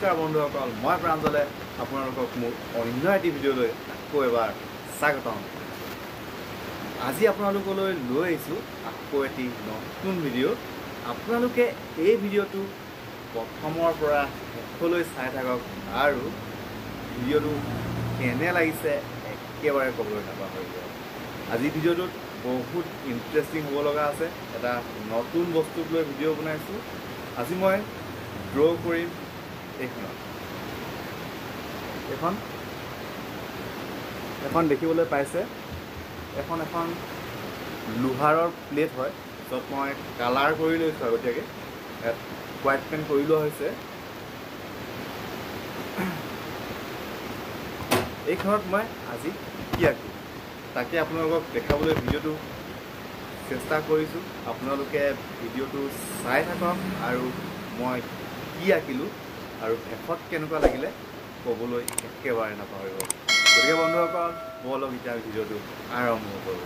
নমস্কাৰ বন্ধুসকল মই প্ৰাঞ্জলে আপোনালোকক মোৰ অন্য এটি ভিডিঅ'লৈ আকৌ এবাৰ স্বাগতম আজি আপোনালোকলৈ লৈ আহিছোঁ আকৌ এটি নতুন ভিডিঅ' আপোনালোকে এই ভিডিঅ'টো প্ৰথমৰ পৰা শেষলৈ চাই থাকক আৰু ভিডিঅ'টো কেনে লাগিছে একেবাৰে ক'বলৈ নাপাহৰিব আজি ভিডিঅ'টোত বহুত ইণ্টাৰেষ্টিং হ'ব লগা আছে এটা নতুন বস্তুক লৈ ভিডিঅ' বনাইছোঁ আজি মই ড্ৰ কৰিম এখন দেখিবলৈ পাইছে এখন লোহাৰৰ প্লেট হয় য'ত মই কালাৰ কৰি লৈছোঁ আগতীয়াকৈ ইয়াত হোৱাইট পেইণ্ট কৰি লোৱা হৈছে এইখনত মই আজি কি আঁকিম তাকে আপোনালোকক দেখাবলৈ ভিডিঅ'টো চেষ্টা কৰিছোঁ আপোনালোকে ভিডিঅ'টো চাই থাকক আৰু মই কি আঁকিলোঁ আৰু শেষত কেনেকুৱা লাগিলে ক'বলৈ একেবাৰে নাপাহৰিব গতিকে বন্ধুসকল বলক এতিয়া ভিডিঅ'টো আৰম্ভ কৰোঁ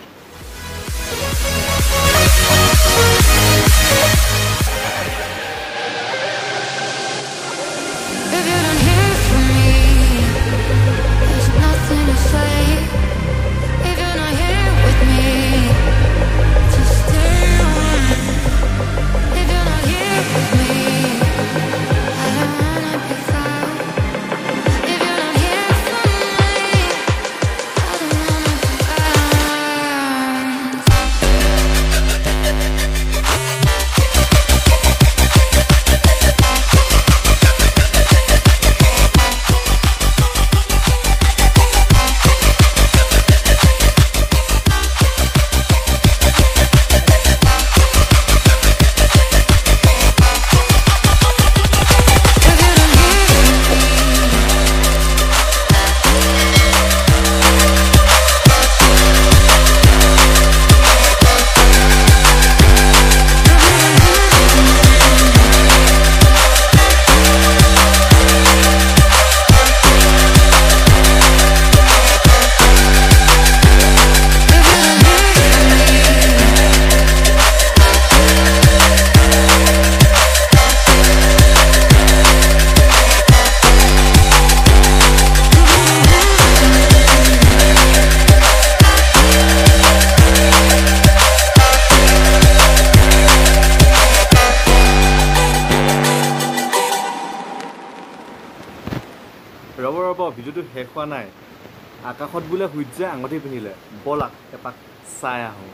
ৰ'ব ভিডিঅ'টো শেষ হোৱা নাই আকাশত বোলে সূৰ্যই আঙঠি পিন্ধিলে ব'লাক এপাক চাই আহোঁ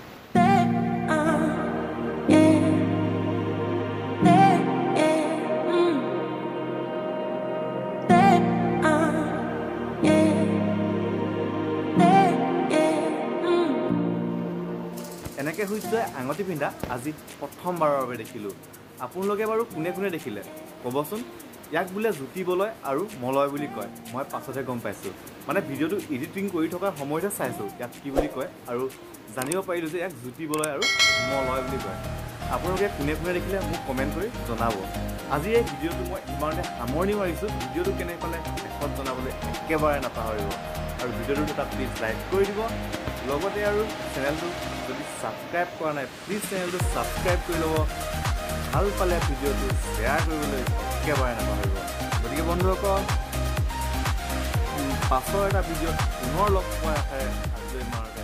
এনেকৈ সূৰ্যই আঙঠি পিন্ধা আজি প্ৰথমবাৰৰ বাবে দেখিলোঁ আপোনালোকে বাৰু কোনে কোনে দেখিলে ক'বচোন ইয়াক বোলে জুতিবলৈ আৰু মলয় বুলি কয় মই পাছতহে গম পাইছোঁ মানে ভিডিঅ'টো এডিটিং কৰি থকাৰ সময়তে চাইছোঁ ইয়াক কি বুলি কয় আৰু জানিব পাৰিলোঁ যে ইয়াক জুতিবলৈ আৰু মলয় বুলি কয় আপোনালোকে কোনে কোনে দেখিলে মোক কমেণ্ট কৰি জনাব আজি এই ভিডিঅ'টো মই ইমানতে সামৰণি মাৰিছোঁ ভিডিঅ'টো কেনে পালে শেষত জনাবলৈ একেবাৰে নাপাহৰিব আৰু ভিডিঅ'টো এটা প্লিজ লাইক কৰি দিব লগতে আৰু চেনেলটো যদি ছাবস্ক্ৰাইব কৰা নাই প্লিজ চেনেলটো ছাবস্ক্ৰাইব কৰি ল'ব ভাল পালে ভিডিঅ'টো শ্বেয়াৰ কৰিবলৈ একেবাৰে নাপাহৰিব গতিকে বন্ধুসকল পাছৰ এটা ভিডিঅ'ত পুনৰ লগ পোৱাৰ আশাৰে আজিলৈ